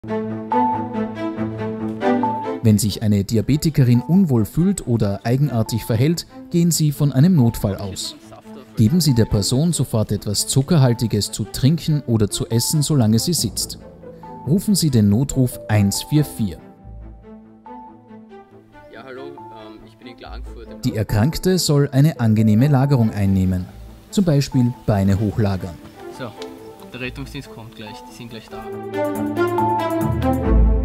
Wenn sich eine Diabetikerin unwohl fühlt oder eigenartig verhält, gehen Sie von einem Notfall aus. Geben Sie der Person sofort etwas Zuckerhaltiges zu trinken oder zu essen, solange sie sitzt. Rufen Sie den Notruf 144. Ja, hallo, ich bin in Klagenfurt. Die Erkrankte soll eine angenehme Lagerung einnehmen, zum Beispiel Beine hochlagern. So, der Rettungsdienst kommt gleich, die sind gleich da.